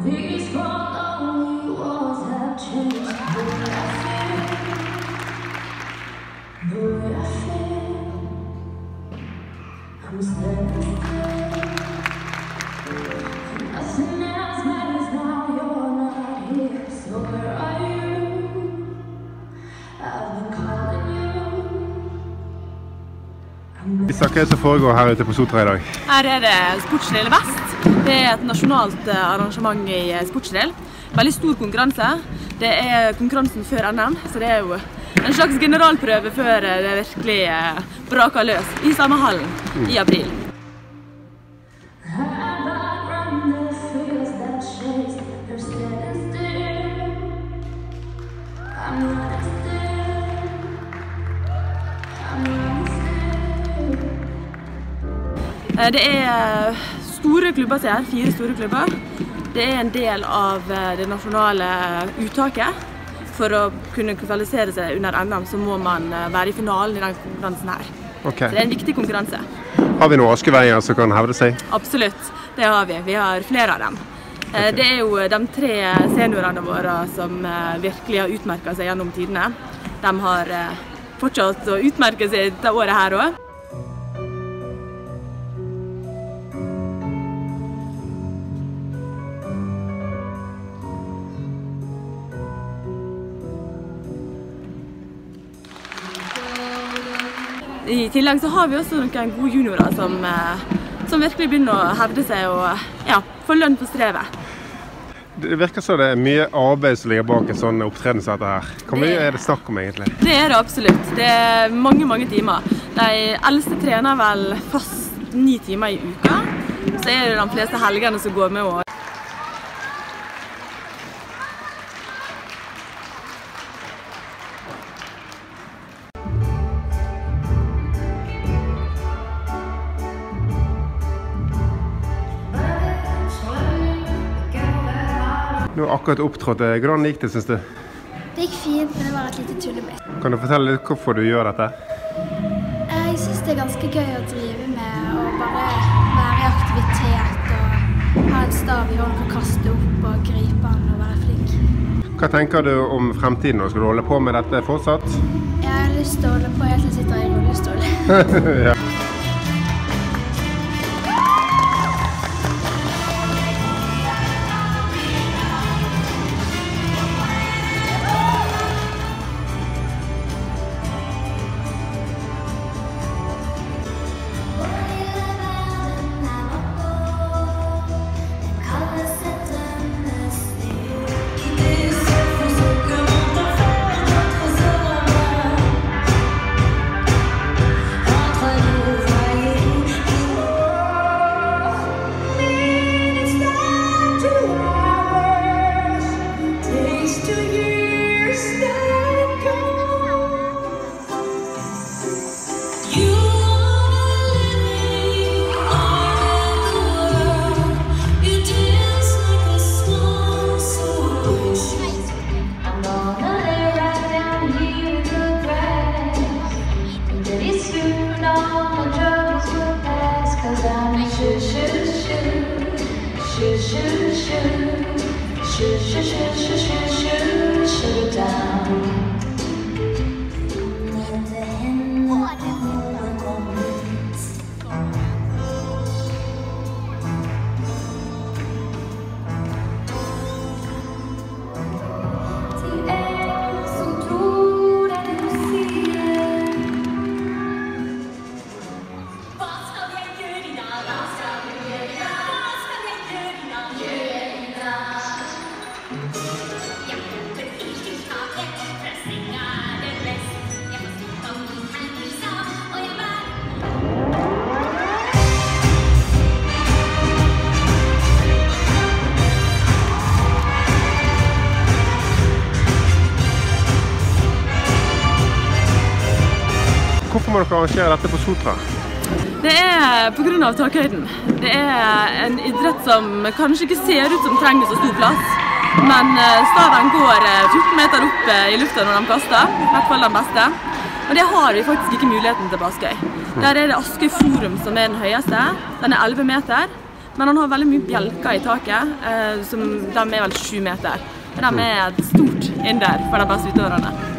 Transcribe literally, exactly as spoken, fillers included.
Isak, hva er det som foregår her ute på Sotra i dag? Her er det Sportsdrill Vest. Det er et nasjonalt arrangement i Sportsdrill. Veldig stor konkurranse. Det er konkurransen før N M, så det er jo en slags generalprøve før det virkelig braker løs i samme hallen mm. i april. Det er store klubber som er her, fire store klubber. Det er en del av det nasjonale uttaket. For å kunne kvalifisere seg under N M så må man være i finalen i den konkurransen her. Okay. Så det er en viktig konkurranse. Har vi noen askeveier som kan hevde seg? Absolutt, det har vi. Vi har flere av dem. Okay. Det er jo de tre seniorene våre som virkelig har utmerket seg gjennom tidene. De har fortsatt å utmerke seg dette året her også. I tillegg så har vi også noen gode juniorer som, som virkelig begynner å hevde seg og ja, få lønn på strevet. Det virker som det er mye arbeid som ligger bak en sånn opptreden som dette her. Hvor mye er det snakk om egentlig? Det er det absolutt. Det er mange, mange timer. De eldste trener vel fast ni timer i uka. Så er det de fleste helgene som går med å Du har akkurat opptrådt. Hvordan gikk det, synes du? Det gikk fint, men det var et lite tullebit. Kan du fortelle litt hvorfor du gjør dette? Jeg synes det er ganske gøy å drive med og bare være i aktivitet og ha en stav i hånden for å kaste opp og gripe den og være flink. Hva tenker du om fremtiden? Skal du holde på med dette fortsatt? Jeg har lyst til å holde på helt til jeg sitter i rullestol. Ja. Hvorfor må dere arrangere dette på Sotra? Det er på grunn av takhøyden. Det er en idrett som kanskje ikke ser ut som trenger så stor plass, men staven går fjorten meter opp i lufta når de kaster, i hvert fall den beste. Og det har vi faktisk ikke muligheten til på Askøy. Der er det Askøy Forum som er den høyeste. Den er elleve meter, Men han har veldig mye bjelker i taket, som de er vel sju meter. De er et stort hinder for de beste utøverne.